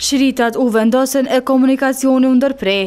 Shritat u vendosën e komunikacioni u ndërprej.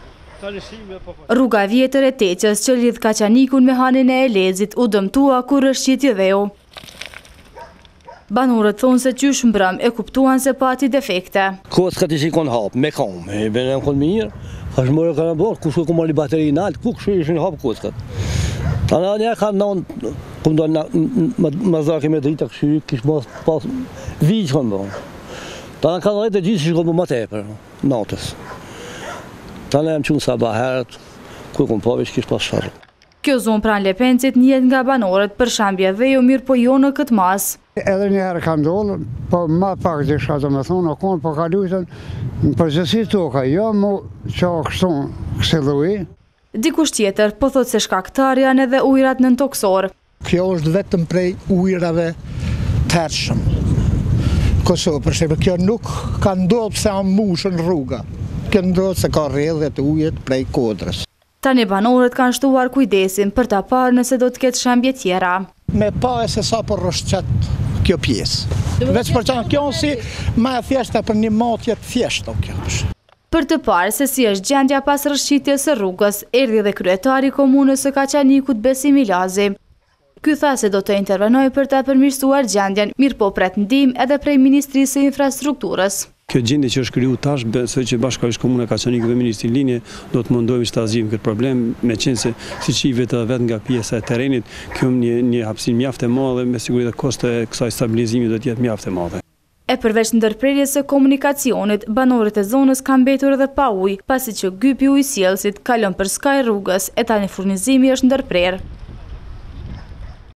Rruga vjetër e Teqës që lidh Kaçanikun me hanin e Elezit u dëmtua kur është qiti dheu. Banorët thonë se qysh mbrëm e kuptuan se pati defekte. Kockat i shikon hap, me kam, e bënë kon mirë, është morë kanë bërë, kush ku mori bateri nalt, ku kush ishin hap kockat. Tana ne ka non kum do na zaki me drita kështu, kish mos pas vij kon do. Tana ka dhënë të gjithë shikon më tepër, natës. Tana jam çun sabah herët, ku kum po vesh kish pas sharr. Kjo zonë pranë Lepencit njihet nga banorët për shambje dheu, mirë po jo në këtë mas. Edhe një herë ka ndodhur, po ma pak disha domethënë, kon po ka luajtur në përgjithësi toka, jo më çka kështu këshilluj. Dikush tjetër po thotë se shkaktar janë edhe ujërat nëntoksor. Kjo është vetëm prej ujërave tershëm. Kosovë, për shembull, kjo nuk ka ndodhur pse janë mbushur rruga. Kjo ndodh se ka rrjedhje të ujit prej Kodrës. Tani banorët kanë shtuar kujdesin për ta parë nëse do të ketë shambje tjera. Me pa e se sa po rrëshqet kjo pjesë. Veç për çan kjo si më e thjeshta për një matje të thjeshtë kjo. Për të parë se si është gjendja pas rrëshqitjes së rrugës, erdhi dhe kryetari i komunës së Kaçanikut Besim Ilazi. Ky tha se do të intervenojë për ta përmirësuar gjendjen, mirë po pret ndihmë edhe prej Ministrisë së Infrastrukturës. Kjo gjendje që është kriju tash, besoj që Bashkëkohësisht Komuna Kaçaniku dhe Ministri i Linje do të mundohemi të zgjidhim këtë problem, meqense siç i vetë nga pjesa e terrenit, kjo një hapësirë mjaft e madhe, me siguri dhe kosto e kësaj stabilizimi do të jetë mjaft e madhe. E përveç ndërprerjes së komunikacionit, banorët e zonës kanë mbetur edhe pa ujë, pasi që gypi ujësjellësit kalon për skaj rrugës e tani furnizimi është ndërprerë.